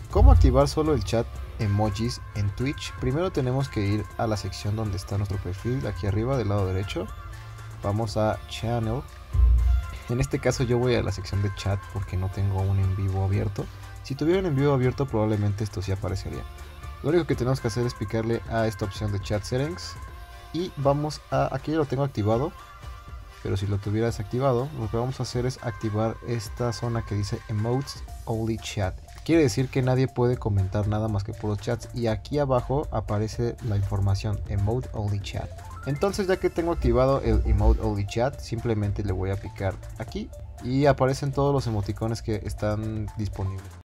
¿Cómo activar solo el chat emojis en Twitch? Primero tenemos que ir a la sección donde está nuestro perfil, aquí arriba del lado derecho. Vamos a Channel. En este caso yo voy a la sección de chat porque no tengo un en vivo abierto. Si tuviera un en vivo abierto probablemente esto sí aparecería. Lo único que tenemos que hacer es picarle a esta opción de chat settings. Y vamos a... aquí ya lo tengo activado. Pero si lo tuviera desactivado, lo que vamos a hacer es activar esta zona que dice Emotes Only Chat. Quiere decir que nadie puede comentar nada más que puros chats. Y aquí abajo aparece la información Emote Only Chat. Entonces, ya que tengo activado el Emote Only Chat, simplemente le voy a picar aquí y aparecen todos los emoticones que están disponibles.